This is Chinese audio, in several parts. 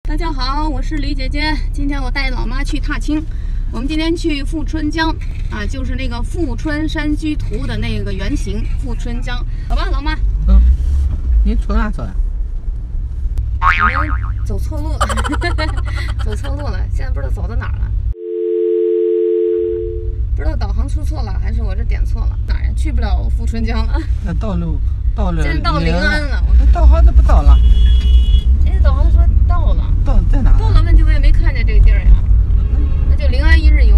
大家好，我是李姐姐。今天我带老妈去踏青。我们今天去富春江啊，就是那个《富春山居图》的那个原型富春江。走吧，老妈。 你从哪走呀？ 我们走错路了，走错路了，现在不知道走到哪儿了。不知道导航出错了，还是我这点错了？哪儿呀？去不了富春江了。 那到了， 现在到临安了。 导航怎么到了？ 哎，导航说到了。 到在哪？ 到了，问题我也没看见这个地儿呀。那就临安一日游。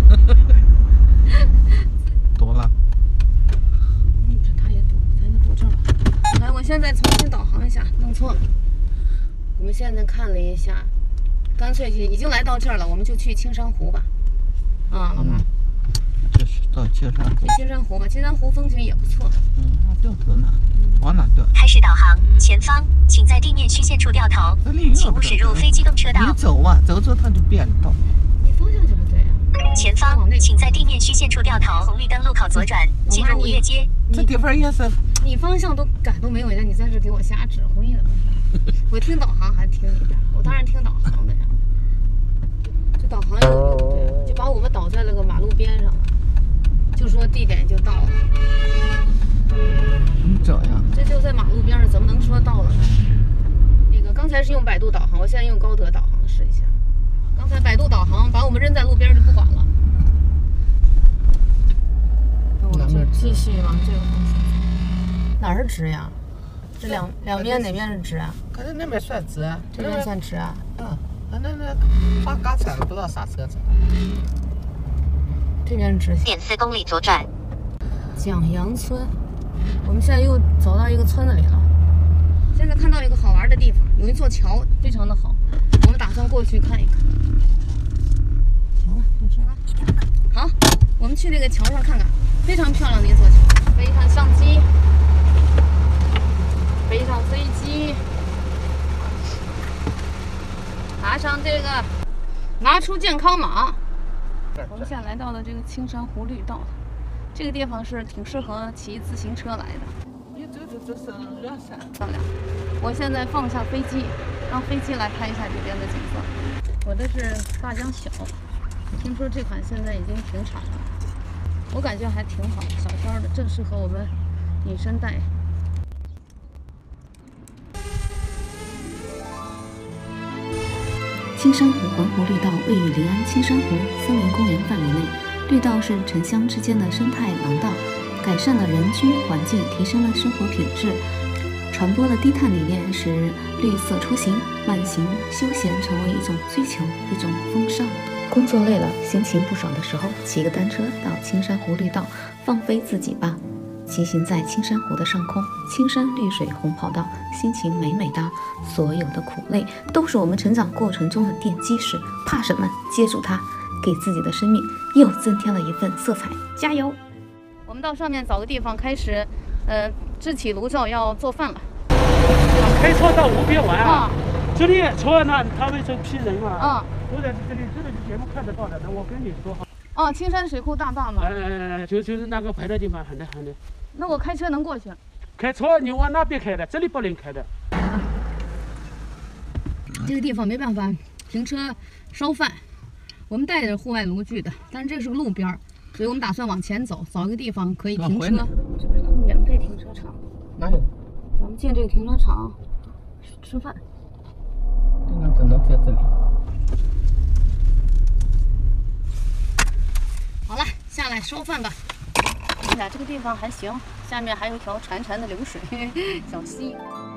堵了。 这他也堵，咱就堵这儿了。来，我现在重新导航一下，弄错了。我们现在看了一下，干脆已经来到这儿了，我们就去青山湖吧。啊，老妈。 这是到青山湖。 去青山湖吧，青山湖风景也不错。 掉头呢？往哪掉？ 开始导航，前方，请在地面虚线处掉头，请勿驶入非机动车道。 你走啊，走它就变了道。 你方向就不对啊。 前方，请在地面虚线处掉头，红绿灯路口左转，进入吴越街。 这地方也是。 你方向都感都没有，你在这给我瞎指挥呢。我听导航还听你的，我当然听导航的呀。这导航又不对，就把我们导在那个马路边上了，就说地点就到了。 你走呀？ 这就在马路边上，怎么能说到了呢？那个刚才是用百度导航，我现在用高德导航试一下。刚才百度导航把我们扔在路边就不管了。那我们就继续往这个方向。哪儿是直呀？这两边哪边是直啊？ 可是那边算直啊， 这边算直啊。 那发嘎踩了，不知道啥车子。 这边是直线。 0.4公里左转。 蒋阳村，我们现在又走到一个村子里了。现在看到一个好玩的地方，有一座桥，非常的好，我们打算过去看一看。行了，就这样。好，我们去那个桥上看看，非常漂亮的一座桥。背上相机，背上飞机，拿上这个，拿出健康码。我们现在来到了这个青山湖绿道。这个地方是挺适合骑自行车来的。 你这是热山。 漂亮！我现在放下飞机，让飞机来拍一下这边的景色。我的是大疆小，听说这款现在已经停产了，我感觉还挺好，小小的，正适合我们女生带。 青山湖环湖绿道位于临安青山湖森林公园范围内。绿道是城乡之间的生态廊道，改善了人居环境，提升了生活品质，传播了低碳理念，使绿色出行、慢行、休闲成为一种追求，一种风尚。工作累了，心情不爽的时候，骑个单车到青山湖绿道，放飞自己吧。骑行在青山湖的上空，青山绿水红跑道，心情美美哒。所有的苦累都是我们成长过程中的奠基石，怕什么？接住它。给自己的生命又增添了一份色彩，加油！ 我们到上面找个地方开始，支起炉灶要做饭了。 开车到无边玩啊！这里车呢，他们这批人啊，都在这里，这个节目看得到的。那我跟你说哈。 青山水库大坝嘛。 就是那个排的地方，很的。 那我开车能过去？ 开车你往那边开的，这里不能开的。 这个地方没办法停车烧饭。我们带着户外炉具的，但是这是个路边儿，所以我们打算往前走，找一个地方可以停车。这边是免费停车场。 哪有？ 咱们进这个停车场吃饭。 这个只能在这里。 好了，下来烧饭吧。哎呀，这个地方还行，下面还有一条潺潺的流水，小溪。